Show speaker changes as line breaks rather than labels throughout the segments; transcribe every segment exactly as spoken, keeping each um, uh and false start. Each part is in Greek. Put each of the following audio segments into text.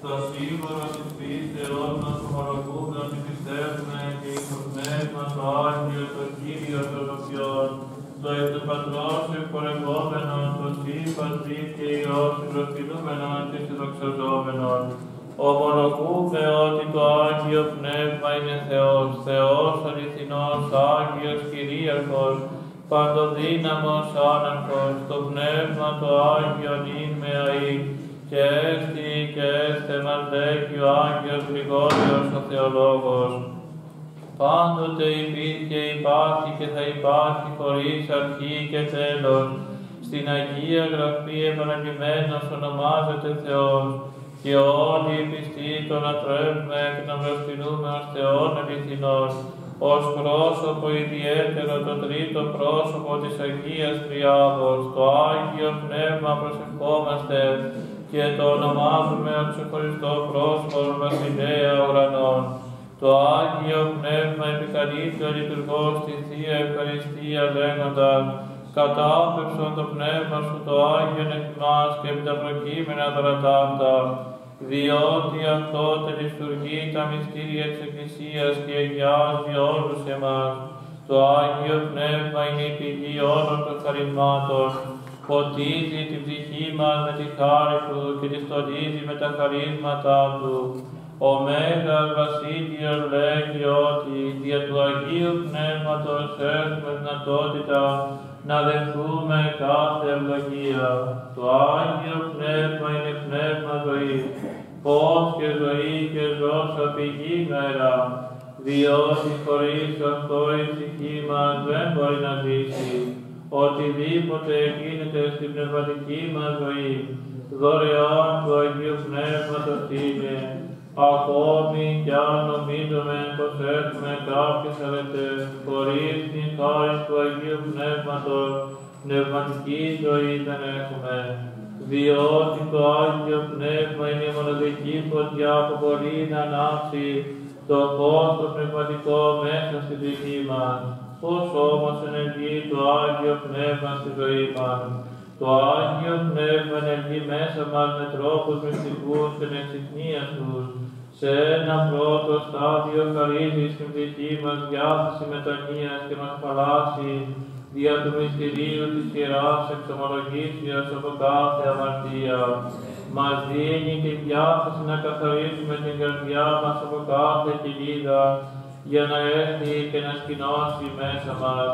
το σύμβολο της πίστεως μας ομολογούμε ότι πιστεύουμε και εις το Πνεύμα το Άγιο, το Κύριο των Οποιών, το εκ του Πατρός ευπορευόμενον, το Συμπατρί και Υιός συγκροτηνούμενον και συνδοξαζόμενον. Ομολογούμε ότι το Άγιο Πνεύμα είναι Θεός, Θεός αληθινός, Άγιος Κυρίαρχος, παντοδύναμος άναρχος, το Πνεύμα το Άγιον ειν με αεί, και έστι και έστε μας λέγει ο Άγιος Γρηγόριος ο Θεολόγος. Πάντοτε υπήρχε, υπάρχει και θα υπάρχει χωρίς αρχή και τέλος. Στην Αγία Γραφή επαναλημμένος ονομάζεται Θεός, και όλοι οι πιστοί τον ατρέπουμε και τον προσκυνούμε ως Θεόν αληθινός, ως πρόσωπο ιδιαίτερο το τρίτο πρόσωπο της Αγίας Τριάδος, το Άγιο Πνεύμα προσευχόμαστε και το ονομάζουμε ως ξεχωριστό πρόσωπο βασιλέα ουρανών. Το Άγιο Πνεύμα επικαλείται ο λειτουργός στη Θεία Ευχαριστία λέγοντας «Κατάπευσον το Πνεύμα σου το Άγιον εκ μας και επί τα προκείμενα δωρατάφτα, διότι αυτό τελειστουργεί τα μυστήρια της Εκκλησίας και αγιάζει όλους εμάς. Το Άγιο Πνεύμα είναι η πηγή όλων των χαρισμάτων, ποτίζει την ψυχή μας με τη χάρη του και τη στολίζει με τα χαρίσματά του. Ο Μέγας Βασίλειος λέγει ότι δια του Αγίου Πνεύματος έχουμε δυνατότητα να δεχθούμε κάθε ευλογία. Το Άγιο Πνεύμα είναι πνεύμα ζωής, φως και ζωή και ζώσα πηγή μέρα, διότι χωρίς αυτό η ψυχή μας δεν μπορεί να ζήσει. Οτιδήποτε γίνεται στην πνευματική μας ζωή, δωρεάν του Αγίου Πνεύματος είναι. Ακόμη κι αν νομίζουμε πως έχουμε κάποιες αρετές, χωρίς την χάρη του Αγίου Πνεύματος, πνευματική ζωή δεν έχουμε. Διότι το Άγιο Πνεύμα είναι η μοναδική φωτιά που μπορεί να ανάψει το φως το πνευματικό μέσα στην ψυχή μας. Πώς όμως ενεργεί το Άγιο Πνεύμα στη ζωή μας? Το Άγιο Πνεύμα ενεργεί μέσα μας με τρόπους μυστικούς και εξυχνίαστους. Σε ένα πρώτο στάδιο χαρίζει στην ψυχή μας διάθεση μετανοίας και μας παλάσει δια του μυστηρίου της Ιεράς εξομολογήσεως από κάθε αμαρτία. Μας δίνει τη διάθεση να καθαρίσουμε την καρδιά μας από κάθε κοιλίδα για να έρθει και να σκηνώσει μέσα μας.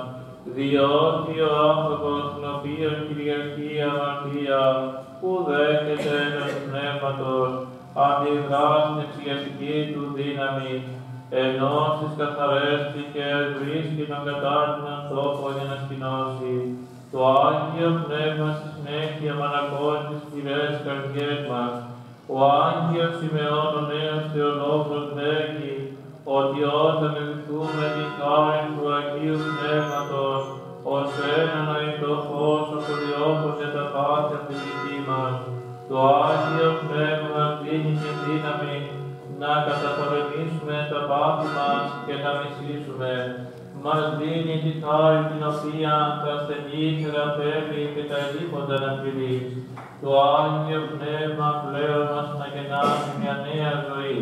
Διότι ο άνθρωπος τον οποίον κυριαρχεί η αμαρτία που δέχεται ένα του πνεύματος αντιδρά στην εξηγιαστική του δύναμη, ενώ στις καθαρές ψυχές βρίσκει τον κατάλληλο τόπο για να σκηνώσει. Το Άγιο Πνεύμα στη συνέχεια μαλακώνει τις σκληρές καρδιές μας. Ο Άγιος Σιμεών ο νέος Θεολόγος λέγει ότι όταν ευχηθούμε την χάρη του Αγίου Πνεύματος ως ένα νοητό φως αποδιώκονται τα πάθη από την ψυχή μας. Το Άγιο Πνεύμα μας δίνει την δύναμη να καταπολεμήσουμε τα πάθη μας και να μισήσουμε. Μας δίνει τη χάρη την οποία τα ασθενή θεραπεύει και τα ελείποντα να πληρεί. Το Άγιο Πνεύμα πλέον μας αναγεννάσει μια νέα ζωή.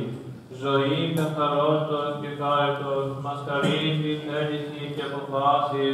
Ζωή καθαρότητος και χάριτος, μας χαρίζει θέληση και αποφάσεις,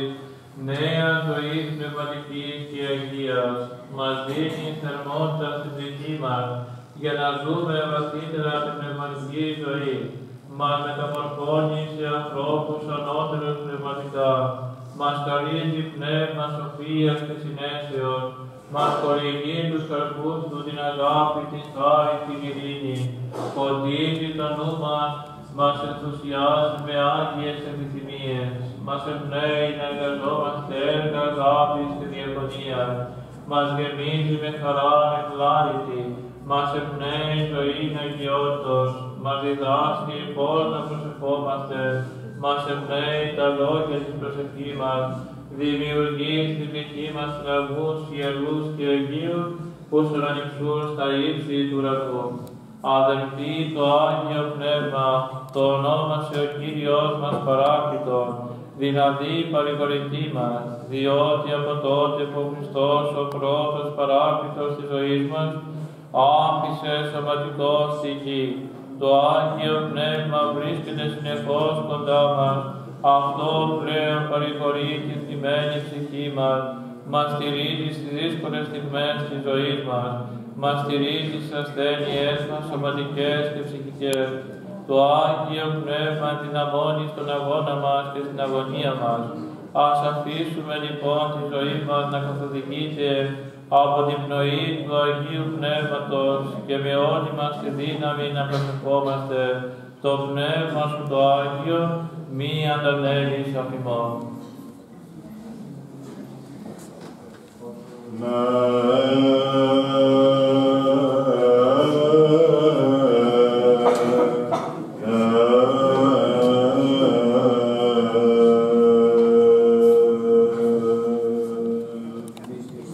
νέα ζωή πνευματικής και αγίας. Μας δίνει θερμότητα στην ψυχή μας, για να ζούμε βαθύτερα την πνευματική ζωή. Μας μεταμορφώνει σε ανθρώπους ανώτερους πνευματικά. Μας χαρίζει πνεύμα σοφίας και συνέσεως. Μας χορηγεί τους καρπούς του την αγάπη, την χάρη, την ειρήνη. Φωτίζει το νου μας, μας ενθουσιάζει με άγιες επιθυμίες. Μας εμπνέει να εργαζόμαστε έργα αγάπης και διακονίας. Μας γεμίζει με χαρά ευλάρητη. Μας εμπνέει ζωή αγιότητος. Μας διδάσκει πώς να προσευχόμαστε. Μας εμπνέει τα λόγια της προσευχής μας. Δημιουργεί στην ψυχή μας λαγούς, ιερούς και αγίους που σωρανιξούν στα ύψη του ουρανού. Αδελφοί, το Άγιο Πνεύμα το ονόμασε ο Κύριος μας παράκλητον, δηλαδή παρηγορητή μας, διότι από τότε που ο Χριστός ο πρώτος παράκλητος της ζωής μας άφησε σωματικό στη γη. Το Άγιο Πνεύμα βρίσκεται συνεχώς κοντά μας. Αυτό πλέον παρηγορεί τη θλιμμένη ψυχή μας. Μας στηρίζει στις δύσκολες στιγμές της ζωής μας. Μας στηρίζει στις ασθένειές μας, σωματικές και ψυχικές. Το Άγιο Πνεύμα δυναμώνει στον αγώνα μας και στην αγωνία μας. Ας αφήσουμε λοιπόν τη ζωή μας να καθοδηγείται από την πνοή του Αγίου Πνεύματος και με όλη μας τη δύναμη να προσευχόμαστε το Πνεύμα σου το Άγιο μη αντανέλεις αφ' ημών.
Ναι.